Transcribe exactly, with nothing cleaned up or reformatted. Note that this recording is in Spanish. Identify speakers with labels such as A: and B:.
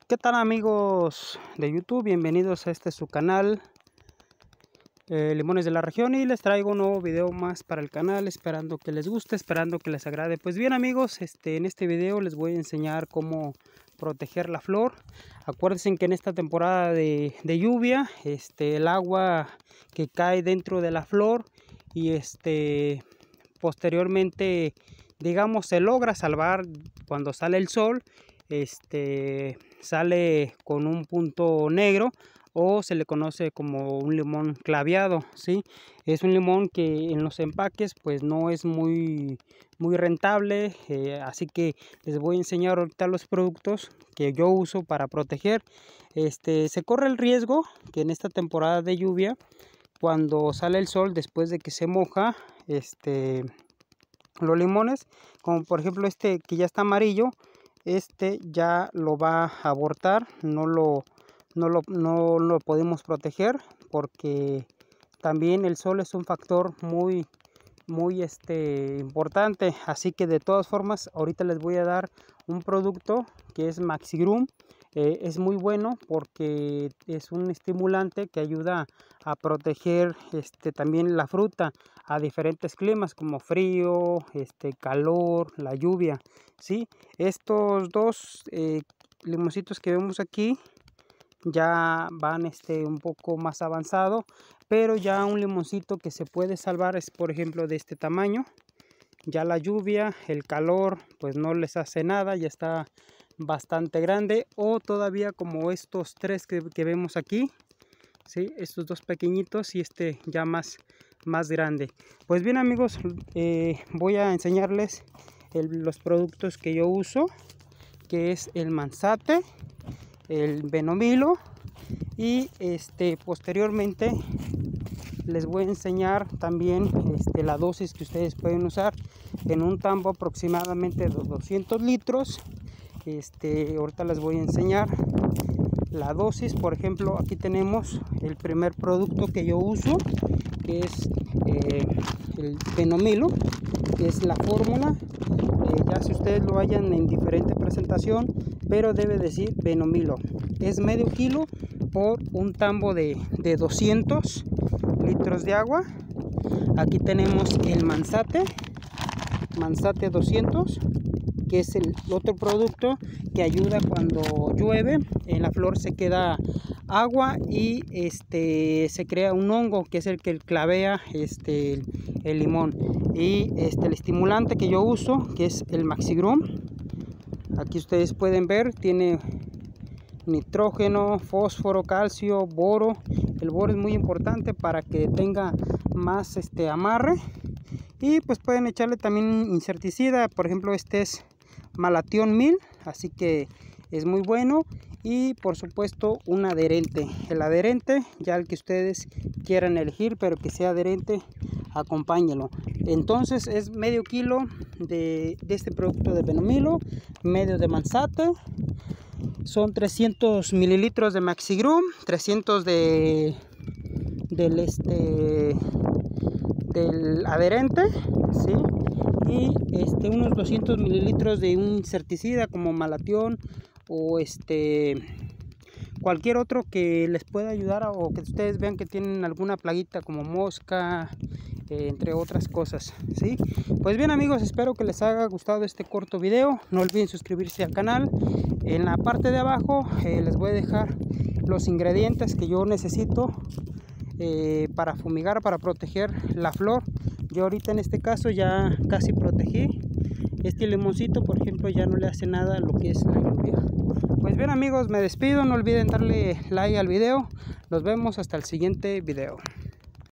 A: ¿Qué tal, amigos de YouTube? Bienvenidos a este su canal, eh, Limones de la Región, y les traigo un nuevo video más para el canal, esperando que les guste, esperando que les agrade. Pues bien, amigos, este, en este video les voy a enseñar cómo proteger la flor. Acuérdense que en esta temporada de, de lluvia, este, el agua que cae dentro de la flor y este posteriormente, digamos, se logra salvar cuando sale el sol, este sale con un punto negro, o se le conoce como un limón claveado, ¿sí? Es un limón que en los empaques pues no es muy muy rentable, eh, así que les voy a enseñar ahorita los productos que yo uso para proteger. Este se corre el riesgo que en esta temporada de lluvia, cuando sale el sol, después de que se moja este los limones, como por ejemplo este que ya está amarillo, este ya lo va a abortar, no lo, no lo, no lo podemos proteger, porque también el sol es un factor muy, muy este, importante. Así que de todas formas, ahorita les voy a dar un producto que es Maxigrum. Eh, es muy bueno porque es un estimulante que ayuda a proteger este, también la fruta a diferentes climas como frío, este, calor, la lluvia, ¿sí? Estos dos eh, limoncitos que vemos aquí ya van este, un poco más avanzado, pero ya un limoncito que se puede salvar es, por ejemplo, de este tamaño. Ya la lluvia, el calor, pues no les hace nada, ya está bastante grande. O todavía como estos tres que, que vemos aquí, ¿sí? Estos dos pequeñitos y este ya más, más grande. Pues bien, amigos, eh, voy a enseñarles el, los productos que yo uso, que es el Mansate, el Benomilo, y este posteriormente les voy a enseñar también este, la dosis que ustedes pueden usar en un tambo aproximadamente de doscientos litros. Este, ahorita les voy a enseñar la dosis. Por ejemplo, aquí tenemos el primer producto que yo uso, que es eh, el Benomilo, que es la fórmula. Eh, ya si ustedes lo hayan en diferente presentación, pero debe decir Benomilo. Es medio kilo por un tambo de, de doscientos litros de agua. Aquí tenemos el Mansate, Mansate doscientos, que es el otro producto que ayuda cuando llueve, en la flor se queda agua y este se crea un hongo, que es el que clavea este el, el limón. Y este el estimulante que yo uso, que es el Maxigrum. Aquí ustedes pueden ver, tiene nitrógeno, fósforo, calcio, boro. El boro es muy importante para que tenga más este amarre. Y pues pueden echarle también insecticida, por ejemplo este es Malathion mil, así que es muy bueno. Y por supuesto un adherente, el adherente ya el que ustedes quieran elegir, pero que sea adherente, acompáñelo. Entonces es medio kilo de, de este producto de Benomilo, medio de Mansate, son trescientos mililitros de Maxigrum, trescientos de del este del adherente, ¿sí? Y este unos doscientos mililitros de un insecticida como Malathion o este cualquier otro que les pueda ayudar, a, o que ustedes vean que tienen alguna plaguita como mosca, eh, entre otras cosas, ¿sí? Pues bien, amigos, espero que les haya gustado este corto video. No olviden suscribirse al canal. En la parte de abajo eh, les voy a dejar los ingredientes que yo necesito eh, para fumigar, para proteger la flor. Yo ahorita en este caso ya casi protegí. Este limoncito, por ejemplo, ya no le hace nada a lo que es la lluvia. Pues bien, amigos, me despido. No olviden darle like al video. Nos vemos hasta el siguiente video.